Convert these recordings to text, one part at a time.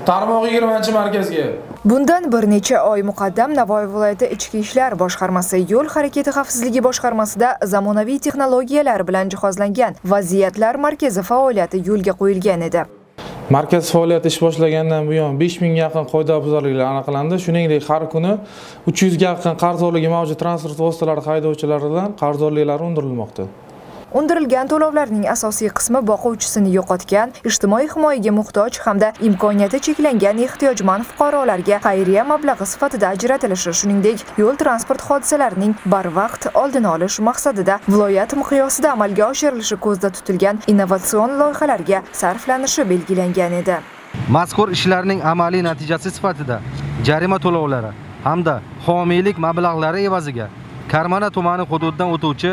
Tarmoq 20-markazga. Bundan bir necha oy muqaddam Navoiy viloyati Ichki ishlar boshqarmasi yo'l harakati xavfsizligi boshqarmasida zamonaviy texnologiyalar bilan jihozlangan vaziyatlar markazi faoliyati yo'lga qo'yilgan edi. Markaz faoliyati ish boshlagandan buyon 5000 ga yaqin qoidabuzarliklar aniqlandi. Shuningdek, har kuni 300 ga yaqin qarzdorligi mavjud transport vositalari haydovchilaridan qarzdorliklari undirilmoqda. Undirilgan to'lovlarning asosiy qismi boquvchisini yo'qotgan, ijtimoiy himoyaga muhtoj hamda imkoniyati cheklangan ehtiyojmand fuqarolarga xayriya mablag'i sifatida ajratilishi, shuningdek, yo'l transport hodisalarining barvaqt oldini olish maqsadida viloyat miqyosida amalga oshirilishi ko'zda tutilgan innovatsion loyihalarga sarflanishi belgilangan edi. Mazkur ishlarning amaliy natijasi sifatida jarima to'lovlari hamda homiylik mablag'lari evaziga Karmana tumani hududidan o'tuvchi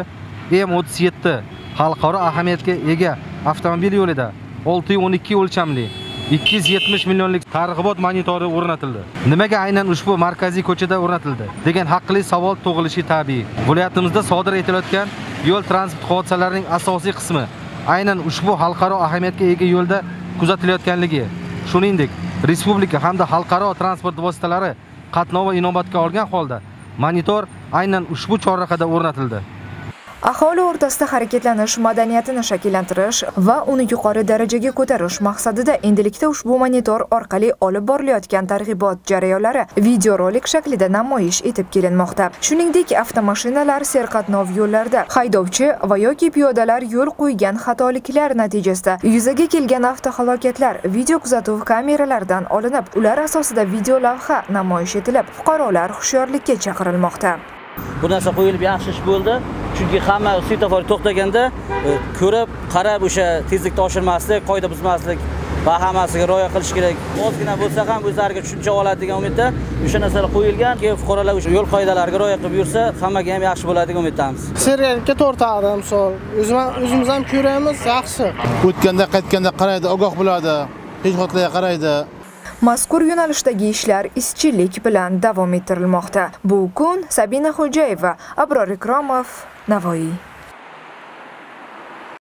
M37 xalqaro ahamiyatga ega avtomobil yo'lida 612 o'lchamli 270 millionlik targ'ibot monitori o'rnatildi. Nimaga aynan ushbu markaziy ko'chada o'rnatildi degan haqli savol tug'ilishi tabiiy. Viloyatimizda sodir etilayotgan yo'l transport hodisalarining asosiy qismi aynan ushbu xalqaro ahamiyatga ega yo'lda kuzatilayotganligi, shuningdek, respublika hamda xalqaro transport vositalari qatnovi inobatga olgan holda monitor aynan ushbu chorrahada o'rnatildi. Aholi o'rtasida harakatlanish madaniyatini shakllantirish va uni yuqori darajaga ko'tarish maqsadida endilikda ushbu monitor orqali olib borilayotgan targ'ibot jarayonlari videorolik shaklida namoyish etib kelinmoqda. Shuningdek, avtomashinalar serqatnov yo'llarida haydovchi va yoki piyodalar yo'l qo'ygan xatoliklar natijasida yuzaga kelgan avtohalokatlar video kuzatuv kameralaridan olinib, ular asosida video lavha namoyish etilib, fuqarolar hushyorlikka chaqirilmoqda. Bu narsa qo'yilib yaxshi ish bo'ldi. Chunki hamma svetofor to'xtaganda ko'rib, qarab o'sha tezlikni oshirmaslik, qoida buzmaslik va hammasiga rioya qilish kerak. Ozgina bo'lsa ham o'zlariga tushuncha oladi degan umidda o'sha narsalar qo'yilgan. Keyin fuqarolar o'sha yo'l qoidalariga rioya qilib yursa, hammaga ham yaxshi bo'ladi degan umiddamiz. Seriyalga tortadi, misol, o'zimiz ham ko'ramiz, yaxshi. O'tganda, qaytganda qaraydi, ogoh bo'ladi, peshxotlarga qaraydi. Mazkur yo'nalishdagi ishlar izchillik bilan davom ettirilmoqda. Bu kun Sabina Xo'jayeva, Abror Ikromov, Navoiy.